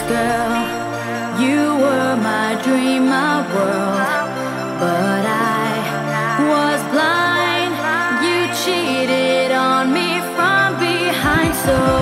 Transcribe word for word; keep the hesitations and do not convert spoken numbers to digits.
girl. You were my dream, my world, but I was blind. You cheated on me from behind, so